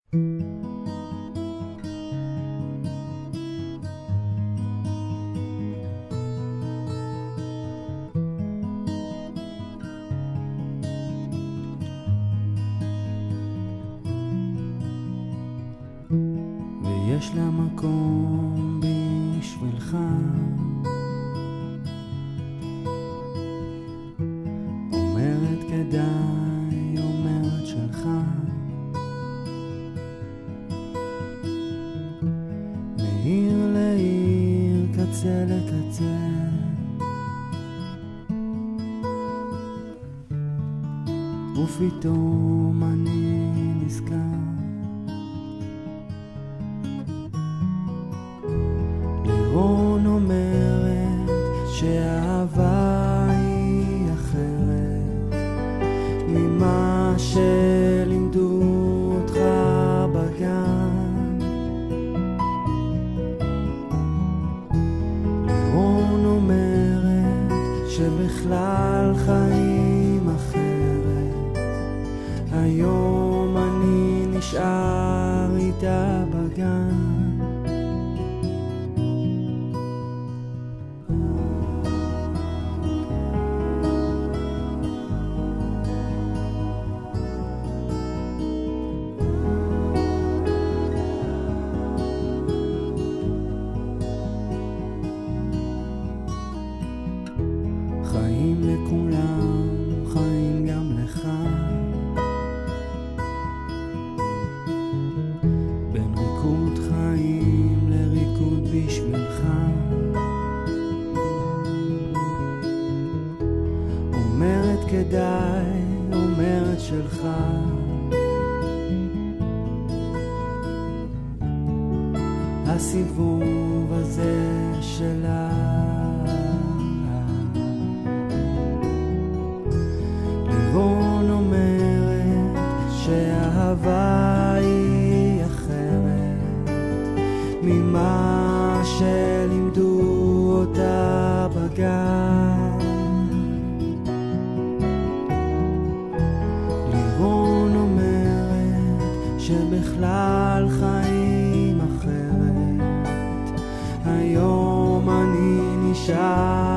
ויש לה מקום בשבילך, אומרת כדאי, אומרת שלך, מעיר לעיר, קצה לקצה, ופתאום אני נזכר לירון אומרת שהאהבה היא אחרת ממה שלימדו אותך בגן. לירון אומרת שבכלל חיים אחרת, היום אני נשאר איתה בגן. חיים לכולם, חיים גם לך, בין ריקוד חיים לריקוד בשבילך, אומרת כדאי, אומרת שלך, הסיבוב הזה שלה. לירון אומרת שהאהבה היא אחרת ממה שלימדו אותה בגן. לירון אומרת שבכלל חיים אחרת, היום אני נשאר